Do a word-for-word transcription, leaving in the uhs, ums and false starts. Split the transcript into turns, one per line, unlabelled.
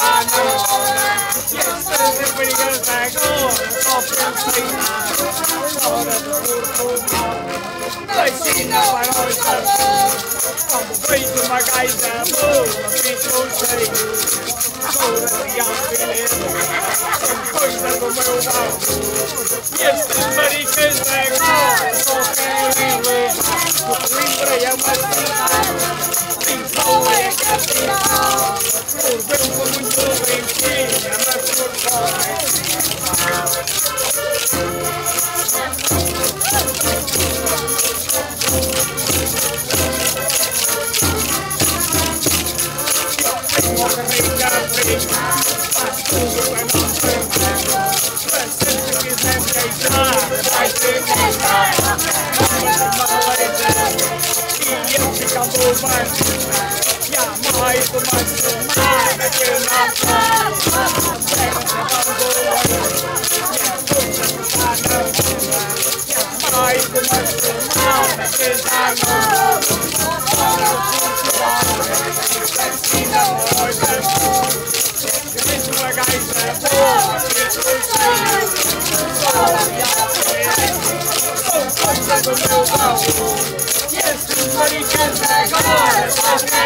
Uma gaita boa, pintou cheio, toda de alfilete, coisa do meu barco. E estes maricas de agora só querem ver, o Coimbra é uma cidade, Lisboa é capital, por bem com muito bentinha, mas por fora é faz tudo para não perder. Mas se tu quiser deixar, vai ter que estar. Vamos uma leite e eu ficando bem. E há mais uma semana que não faz. Terra ficando bem. E a coisa está na vida. E há mais uma semana que já não para funcionar. Assim não olha. Uma gaita boa, pintou cheio, toda de alfilete, com coisa do meu baú. E estes maricas agora só